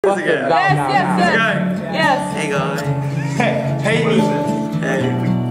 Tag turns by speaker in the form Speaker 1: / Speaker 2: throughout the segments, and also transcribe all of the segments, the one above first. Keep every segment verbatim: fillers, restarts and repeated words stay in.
Speaker 1: Yes,
Speaker 2: again.
Speaker 1: yes, yes.
Speaker 2: Let's go.
Speaker 1: Yes.
Speaker 2: Hey guys.
Speaker 3: Hey, hey me.
Speaker 2: Hey.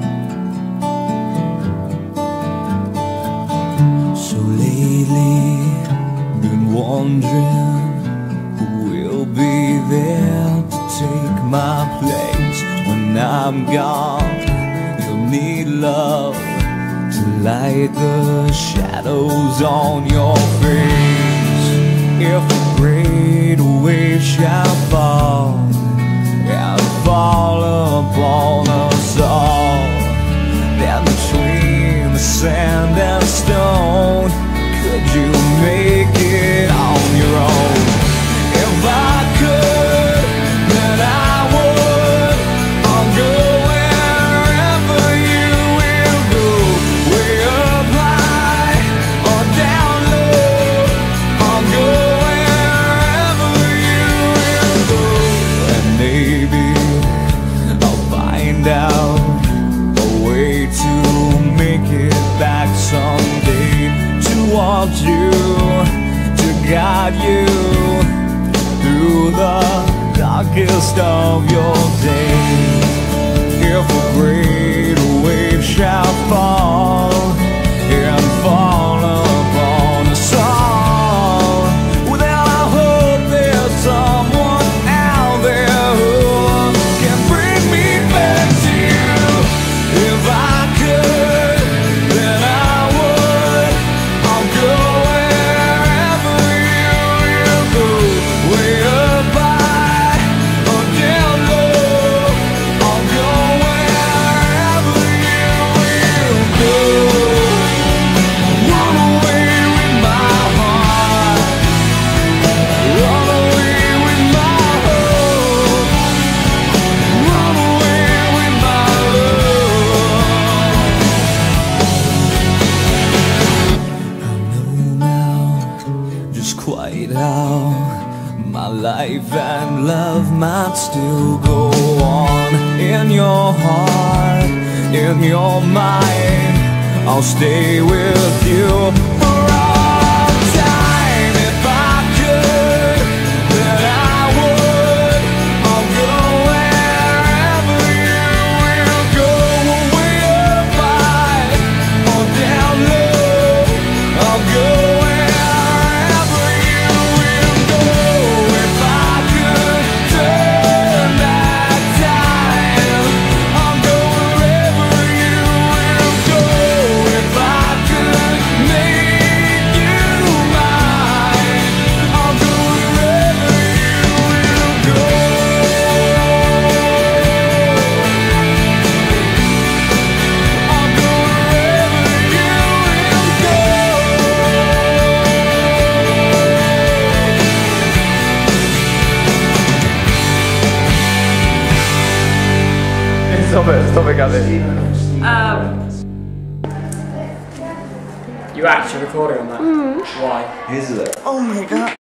Speaker 4: So lately, been wondering who will be there to take my place when I'm gone. You'll need love to light the shadows on your face. If a great wave shall fall and fall upon us all, then between the sand and stone, could you make it on your own? If I could, then I would. I'll go wherever you will go, way up high or down low. I'll go wherever you will go, and maybe I'll find out a way to make it back someday, to walk you, to guide you through the darkest of your days. If a great wave shall fall and fall upon us all, well, then I hope there's someone out there who can bring me back to you. If I could, then I would. I'll go wherever you will go, way up high or down low. I'll go wherever you will go. Run away with my heart, run away with my hope, run away with my love. I know now just quite how my life and love might still go on. In your heart, in your mind, I'll stay with you for all time. If I could, then I would. I'll go wherever you will go, way up high or down low. I'll go wherever you will go. If I could turn back time, I'll go wherever you will go. If I could make you mine, I'll go wherever you will go. I'll go wherever you will go.
Speaker 3: Stop it, stop it, Gabby.
Speaker 1: Um,
Speaker 5: You actually recording on that?
Speaker 1: Mm.
Speaker 5: Why?
Speaker 4: Is it?
Speaker 2: Oh my god.